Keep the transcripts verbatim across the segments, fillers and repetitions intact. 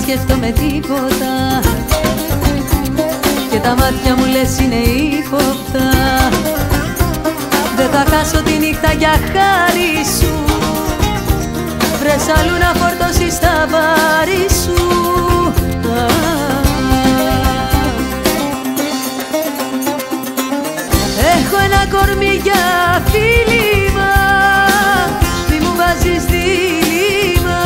σκέφτομαι τίποτα και τα μάτια μου λες είναι ύποπτα. Δεν θα χάσω τη νύχτα για χάρη σου, βρες αλλού να φορτώσεις τα βάρη σου. Έχω ένα κορμί για φίλημα, μη μου βάζεις δίλημα,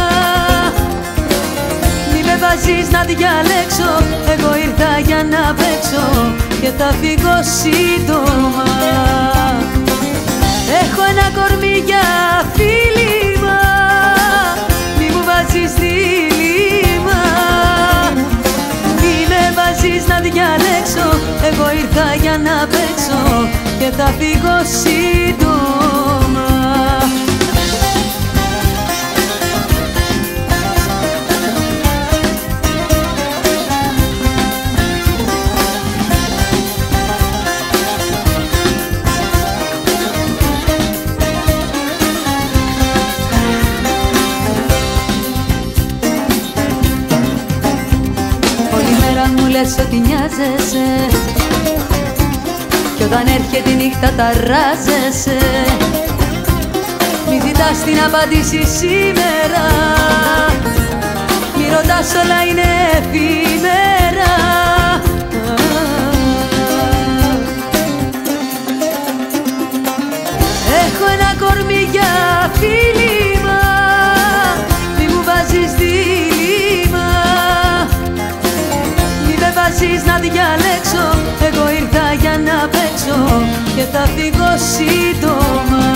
μη με βάζεις να διαλέξω. Εγώ ήρθα για να παίξω και θα φύγω σύντομα. Έχω ένα κορμί για φίλημα, μη μου βάζεις δίλημα, μη με βάζεις να διαλέξω. Εγώ ήρθα για να παίξω και θα φύγω σύντομα. Όλη μέρα μου λες ότι νοιάζεσαι κι όταν έρχεται η νύχτα ταράζεσαι. Μη ζητάς την απάντηση σήμερα, μη ρωτάς, όλα είναι εφήμερα. Έχω ένα κορμί για φίλημα, μη μου βάζεις δίλημα, μη με βάζεις να διαλέξω. Εγώ ήρθα για να παίξω και θα φύγω σύντομα.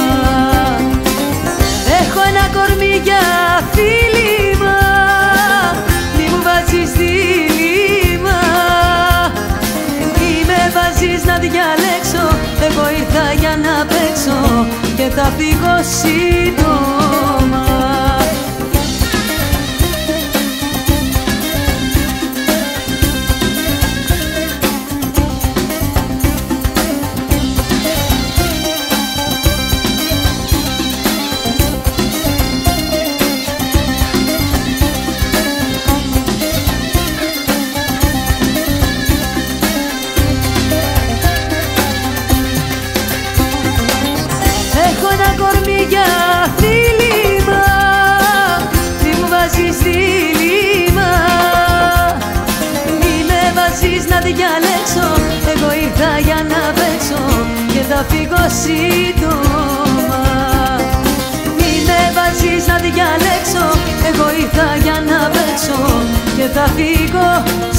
Έχω ένα κορμί για φίλημα, μη μου βάζεις δίλημα, μη με βάζεις να διαλέξω. Εγώ ήρθα για να παίξω και θα φύγω σύντομα. Έχω ένα κορμί για φίλημα, μη μου βάζεις δίλημα, μη με βάζεις να διαλέξω. Εγώ ήρθα για να παίξω και θα φύγω σύντομα. Μη με βάζεις να διαλέξω. Εγώ ήρθα για να παίξω και θα φύγω